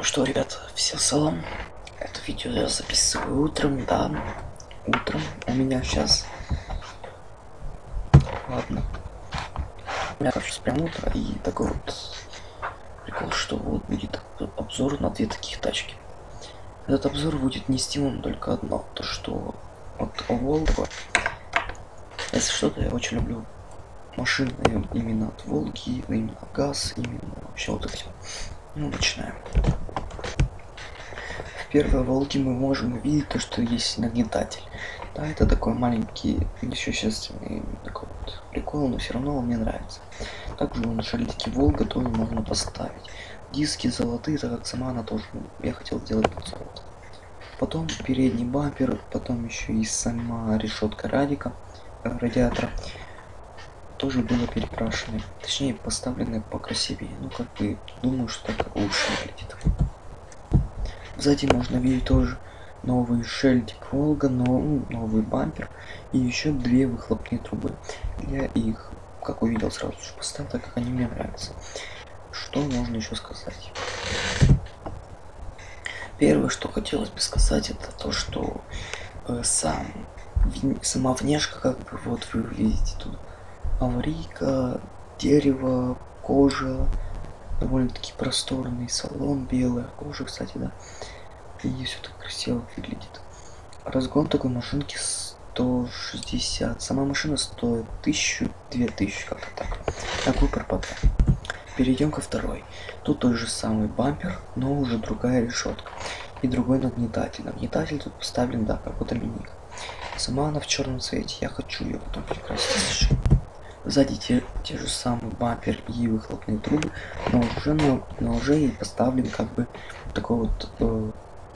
Что, ребят, всем салам. Это видео я записываю утром, да. Утром у меня сейчас... Ладно. У меня сейчас прям утро, и такой вот прикол, что вот будет обзор на две таких тачки. Этот обзор будет нести вам только одно, то что от Volvo. Если что-то, я очень люблю машины именно от Волги, именно газ, именно вообще вот это все. Ну, начинаем. В первой Волге мы можем увидеть то, что есть нагнетатель. Да, это такой маленький, несущественный такой вот прикол, но все равно он мне нравится. Также на шильдике Волга тоже можно поставить. Диски золотые, так как сама она тоже, я хотел сделать под золото. Потом передний бампер, потом еще и сама решетка радиатора тоже было перекрашены, точнее поставлены покрасивее. Ну, как бы думаю, что так лучше выглядит. Сзади можно видеть тоже новый шильдик Волга, новый бампер и еще две выхлопные трубы. Я их, как увидел, сразу же поставил, так как они мне нравятся. Что можно еще сказать? Первое, что хотелось бы сказать, это то, что сама внешка, как бы, вот вы видите тут аварийка, дерево, кожа, довольно-таки просторный салон, белая кожа, кстати, да. И все так красиво выглядит. Разгон такой машинки 160. Сама машина стоит 1000-2000, как-то так. Такой пропадает. Перейдем ко второй. Тут тот же самый бампер, но уже другая решетка. И другой нагнетатель. Нагнетатель тут поставлен, да, как у Доминика. Сама она в черном цвете. Я хочу ее потом перекрасить. Сзади те же самые бампер и выхлопные трубы, но уже и поставлен как бы такой вот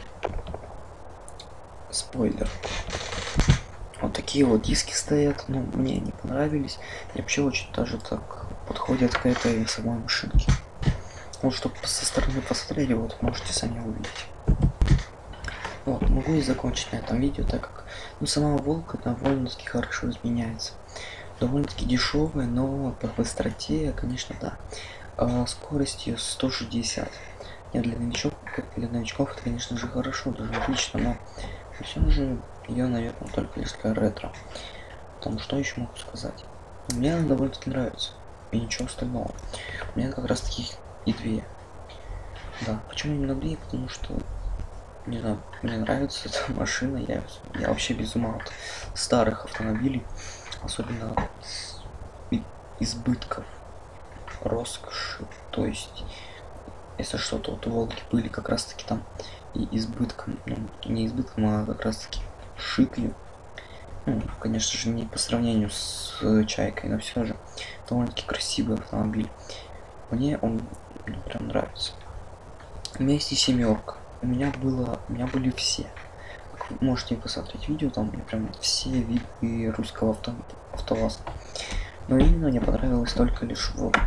спойлер. Вот такие вот диски стоят, но мне не понравились. И вообще очень даже так подходят к этой самой машинке. Вот чтобы со стороны посмотреть, вот можете сами увидеть. Вот, могу и закончить на этом видео, так как сама Волга довольно-таки хорошо изменяется. Довольно-таки дешевая, но по быстроте, конечно, да. Скорость ее 160. Нет, для новичков это, конечно же, хорошо, даже отлично, но все же ее, наверное, только лишь для ретро. Потому что еще могу сказать? Мне она довольно-таки нравится. И ничего остального. У меня как раз таких и две. Да, почему именно две? Потому что, не знаю, мне нравится эта машина. Я вообще без ума от старых автомобилей. Особенно избытков, роскоши. То есть, если что-то вот у Волги были как раз таки там и избытком, ну, не избытком, а как раз таки шикли. Ну, конечно же, не по сравнению с Чайкой, но все же довольно-таки красивый автомобиль. Мне он прям нравится. У меня есть и семерка. У меня были все. Вы можете посмотреть видео, там у меня прям все виды русского АвтоВАЗа. Но именно мне понравилось только лишь Волга.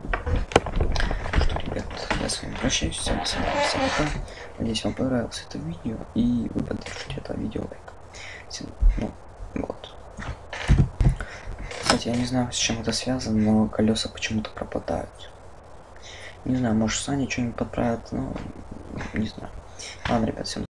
Что, ребят, я с вами прощаюсь, всем пока. Надеюсь, вам понравилось это видео, и вы поддержите это видео лайком. Ну, вот. Кстати, я не знаю, с чем это связано, но колеса почему-то пропадают. Не знаю, может, Саня что-нибудь подправит, но не знаю. Ладно, ребят, всем